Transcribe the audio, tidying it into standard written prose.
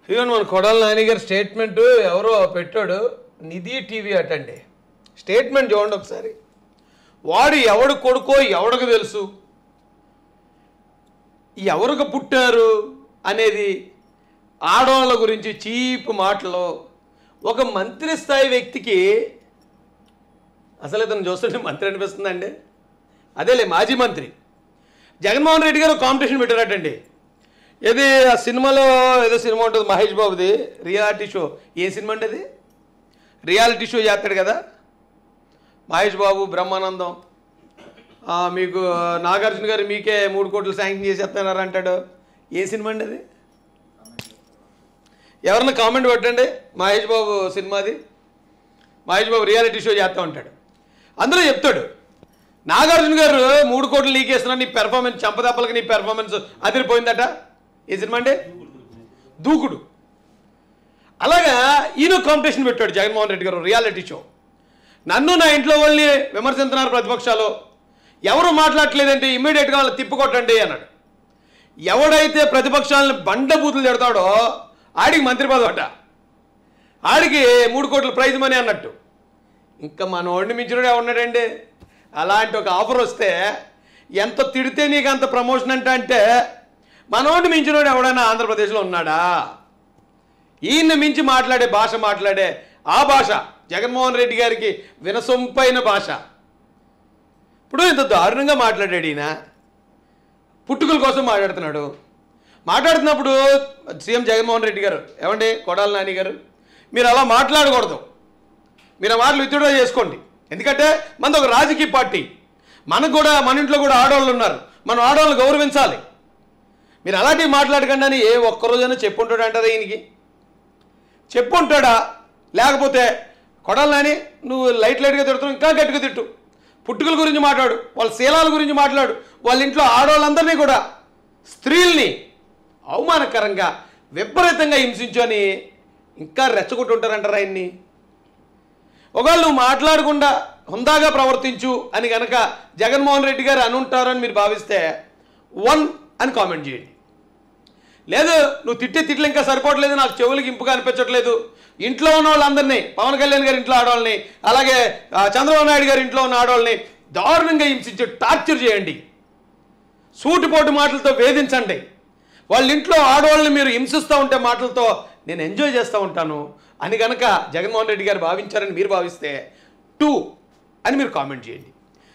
Even మన కొడాల నాని గారి statement ఎవరో పెట్టాడు, నిధి టీవీ అటండి. స్టేట్మెంట్ చూడండి ఒకసారి. వాడు ఎవడు కొడుకో ఎవడికి తెలుసు, ఎవరికి పుట్టారు అనేది ఆడవాళ్ళ గురించి చీప్ మాటలు ఒక మంత్రి స్థాయి వ్యక్తికి. అసలు ఇతను చూస్తుంటే మంత్రి అనిపిస్తుందండి. అదేలే మాజీ మంత్రి జగన్మోహన్ రెడ్డి గారు కాంపిటీషన్ పెట్టారటండి. ఏది ఆ సినిమాలో ఏదో సినిమా ఉంటుంది మహేష్ బాబుది, రియాలిటీ షో. ఏ సినిమా అండి అది? రియాలిటీ షో చేస్తాడు కదా మహేష్ బాబు, బ్రహ్మానందం. మీకు నాగార్జున గారు మీకే 3 కోట్లు శాంక్షన్ చేసేస్తున్నారు అంటాడు. ఏ సినిమా అండి అది? ఎవరన్నా కామెంట్ పెట్టండి. మహేష్ బాబు సినిమాది, మహేష్ బాబు రియాలిటీ షో చేస్తూ ఉంటాడు. అందులో చెప్తాడు నాగార్జున గారు 3 కోట్లు లీకేస్తున్నారు, నీ పెర్ఫార్మెన్స్ చంపదప్పలకి నీ పెర్ఫార్మెన్స్ అదిరిపోయిందట. ఏ సినిమా అండి? దూకుడు. అలాగా ఈయన కాంపిటీషన్ పెట్టాడు జగన్మోహన్ రెడ్డి గారు రియాలిటీ షో. నన్ను నా ఇంట్లో వాళ్ళని విమర్శిస్తున్నారు ప్రతిపక్షాలు, ఎవరు మాట్లాడట్లేదంటే ఇమ్మీడియట్గా వాళ్ళని తిప్పుకొట్టండి అన్నాడు. ఎవడైతే ప్రతిపక్షాలను బండబూతులు తిడతాడో ఆడికి మంత్రి పదవి అట, ఆడికి 3 కోట్ల ప్రైజ్ మనీ అన్నట్టు. ఇంకా మనోడిని మించినోడు ఎవడున్నాడండి? అలాంటి ఒక ఆఫర్ వస్తే ఎంత తిడితే నీకు అంత ప్రమోషన్ అంటే మనోడిని మించినోడు ఎవడైనా ఆంధ్రప్రదేశ్లో ఉన్నాడా? ఈయన్ని మించి మాట్లాడే భాష మాట్లాడే ఆ భాష జగన్మోహన్ రెడ్డి గారికి వినసొంపైన భాష. ఇప్పుడు ఇంత దారుణంగా మాట్లాడాడు ఈయన. పుట్టుకల కోసం మాట్లాడుతున్నాడు. మాట్లాడుతున్నప్పుడు సీఎం జగన్మోహన్ రెడ్డి గారు, ఏమండి కొడాల నాని గారు, మీరు అలా మాట్లాడకూడదు, మీరు ఆ మాటలు విత్డ్రా చేసుకోండి. ఎందుకంటే మనది ఒక రాజకీయ పార్టీ, మనకు కూడా మన ఇంట్లో కూడా ఆడవాళ్ళు ఉన్నారు, మనం ఆడవాళ్ళని గౌరవించాలి. మీరు అలాంటివి మాట్లాడకండి అని ఏ ఒక్కరోజైనా చెప్పుంటాడు అంటారా? ఈయనకి చెప్పుంటాడా? లేకపోతే కొడాల నాని నువ్వు లైట్గా తిడుతున్నావు, ఇంకా గట్టిగా తిట్టు, పుట్టుకల గురించి మాట్లాడు, వాళ్ళ శీలాల గురించి మాట్లాడు, వాళ్ళ ఇంట్లో ఆడవాళ్ళందరినీ కూడా స్త్రీల్ని అవమానకరంగా విపరీతంగా హింసించని ఇంకా రెచ్చగొట్టుంటారంటారా ఆయన్ని? ఒకవేళ నువ్వు మాట్లాడకుండా హుందాగా ప్రవర్తించు అని కనుక జగన్మోహన్ రెడ్డి గారు అనుంటారని మీరు భావిస్తే 1 అని కామెంట్ చేయండి. లేదు నువ్వు తిట్టే తిట్లు ఇంకా సరిపోవట్లేదు, నాకు చెవులకి ఇంపుగా అనిపించట్లేదు, ఇంట్లో ఉన్న వాళ్ళందరినీ, పవన్ కళ్యాణ్ గారి ఇంట్లో ఆడవాళ్ళని, అలాగే చంద్రబాబు నాయుడు గారి ఇంట్లో ఉన్న ఆడవాళ్ళని దారుణంగా హింసించి టార్చర్ చేయండి, సూటిపోటు మాటలతో వేధించండి. వాళ్ళ ఇంట్లో ఆడవాళ్ళని మీరు హింసిస్తూ ఉంటే మాటలతో నేను ఎంజాయ్ చేస్తూ ఉంటాను అని కనుక జగన్మోహన్ రెడ్డి గారు భావించారని మీరు భావిస్తే 2 అని మీరు కామెంట్ చేయండి.